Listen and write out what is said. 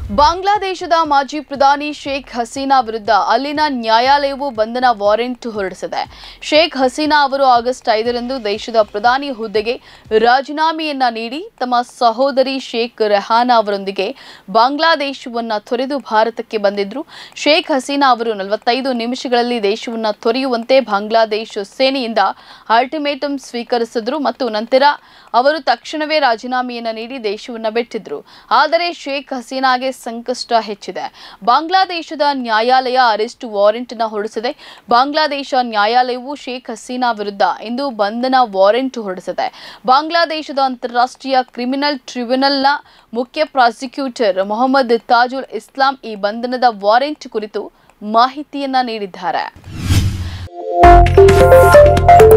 ಬಾಂಗ್ಲಾದೇಶದ ಮಾಜಿ ಪ್ರಧಾನಿ ಶೇಖ್ ಹಸೀನಾ ವಿರುದ್ಧ ಅಲ್ಲಿನ ನ್ಯಾಯಾಲಯವು ಬಂಧನ ವಾರೆಂಟ್ ಹೊರಡಿಸಿದೆ. ಶೇಖ್ ಹಸೀನಾ ಅವರು ಆಗಸ್ಟ್ 5ರಂದು ದೇಶದ ಪ್ರಧಾನಿ ಹುದ್ದೆಗೆ ರಾಜೀನಾಮೆಯನ್ನ ನೀಡಿ ತಮ್ಮ ಸಹೋದರಿ ಶೇಖ್ ರೆಹಾನಾ ಅವರೊಂದಿಗೆ ಬಾಂಗ್ಲಾದೇಶವನ್ನ ತೊರೆದು ಭಾರತಕ್ಕೆ ಬಂದಿದ್ರು. ಶೇಖ್ ಹಸೀನಾ ಅವರು 45 ನಿಮಿಷಗಳಲ್ಲಿ ದೇಶವನ್ನ ತೊರೆಯುವಂತೆ ಬಾಂಗ್ಲಾದೇಶ ಸೇನೆಯಿಂದ ಅಲ್ಟಿಮೇಟಮ್ ಸ್ವೀಕರಿಸಿದ್ರು ಮತ್ತು ನಂತರ ಅವರು ತಕ್ಷಣವೇ ರಾಜೀನಾಮೆಯನ್ನ ನೀಡಿ ದೇಶವನ್ನ ಬಿಟ್ಟಿದ್ರು. ಆದರೆ ಶೇಖ್ ಹಸೀನಾಗೆ ಸಂಕಷ್ಟ ಹೆಚ್ಚಿದೆ. ಬಾಂಗ್ಲಾದೇಶದ ನ್ಯಾಯಾಲಯ ಅರೆಸ್ಟ್ ವಾರೆಂಟ್ ಅನ್ನು ಹೊರಡಿಸಿದೆ. ಬಾಂಗ್ಲಾದೇಶ ನ್ಯಾಯಾಲಯವು ಶೇಖ್ ಹಸೀನಾ ವಿರುದ್ಧ ಇಂದು ಬಂಧನ ವಾರೆಂಟ್ ಹೊರಡಿಸಿದೆ. ಬಾಂಗ್ಲಾದೇಶದ ಅಂತಾರಾಷ್ಟ್ರೀಯ ಕ್ರಿಮಿನಲ್ ಟ್ರಿಬ್ಯುನಲ್ನ ಮುಖ್ಯ ಪ್ರಾಸಿಕ್ಯೂಟರ್ ಮೊಹಮ್ಮದ್ ತಾಜುಲ್ ಇಸ್ಲಾಂ ಈ ಬಂಧನದ ವಾರೆಂಟ್ ಕುರಿತು ಮಾಹಿತಿಯನ್ನ ನೀಡಿದ್ದಾರೆ.